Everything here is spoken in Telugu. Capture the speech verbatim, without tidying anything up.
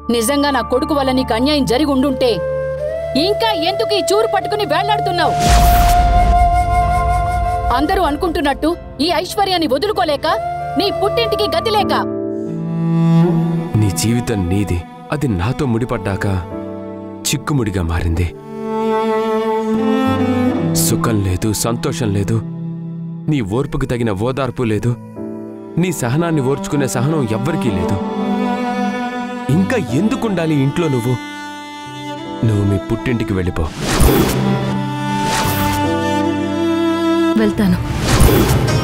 నిజంగా నా కొడుకు వల్ల నీకు అన్యాయం జరిగి ఉండుంటే ఇంకా ఎందుకు ఈ చూరు పట్టుకుని వేళ్లాడుతున్నావు? అందరూ అనుకుంటున్నట్టు ఈ ఐశ్వర్యాన్ని వదులుకోలేక నీ పుట్టింటికి గతి లేక. నీ జీవితం నీది, అది నాతో ముడిపడ్డాక చిక్కుముడిగా మారింది. సుఖం లేదు, సంతోషం లేదు, నీ ఓర్పుకు తగిన ఓదార్పు లేదు, నీ సహనాన్ని ఓర్చుకునే సహనం ఎవ్వరికీ లేదు. ఇంకా ఎందుకుండాలి ఇంట్లో నువ్వు? నువ్వు మీ పుట్టింటికి వెళ్ళిపో. వెళ్తాను.